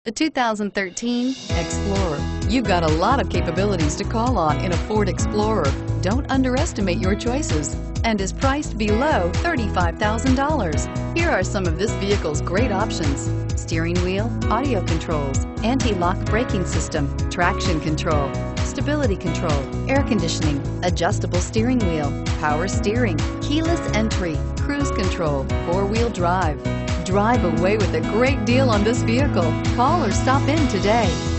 The 2013 Explorer. You've got a lot of capabilities to call on in a Ford Explorer. Don't underestimate your choices, and is priced below $35,000. Here are some of this vehicle's great options: steering wheel audio controls, anti-lock braking system, traction control, stability control, air conditioning, adjustable steering wheel, power steering, keyless entry, cruise control, four-wheel drive. Drive away with a great deal on this vehicle. Call or stop in today.